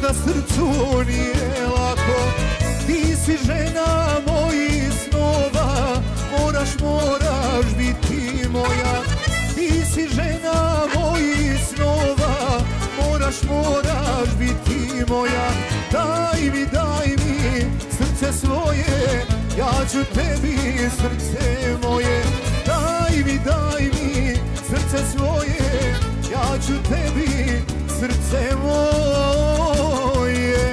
na srcu nije lako. Ti si žena mojih snova, moraš biti moja. Ti si žena mojih snova, moraš biti moja. Daj mi srce svoje, ja ću tebi srce moje. Daj mi srce svoje, ja ću tebi srce moje.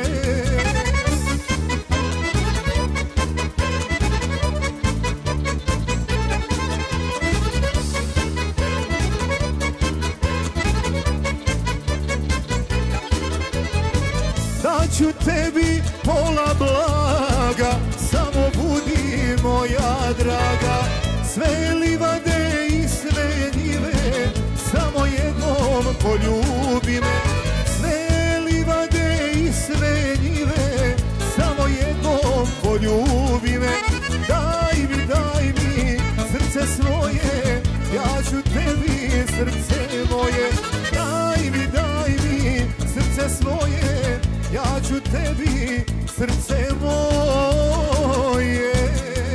Daću tebi pola blaga, samo budi moja draga. Sve livade i sve njive, samo jednom poljubi me. Sve livade i sve njive, samo jednom poljubi me. Daj mi srce svoje, ja ću tebi srce moje. Daj mi srce svoje, ja ću tebi srce moje.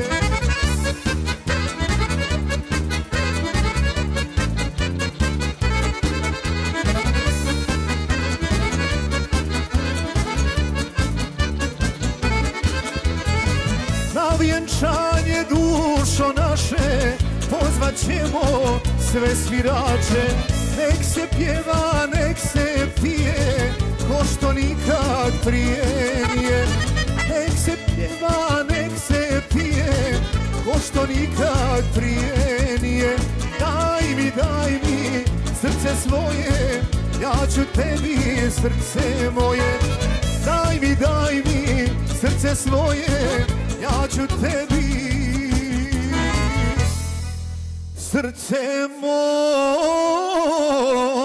Na vjenčanje dušo naše pozvat ćemo sve svirače. Nek se pjeva, nek se pije, ko što nikad prije nije. Nek se pjeva, nek se pije, ko što nikad prije nije. Daj mi srce svoje, ja ću tebi srce moje. Daj mi srce svoje, ja ću tebi srce moje.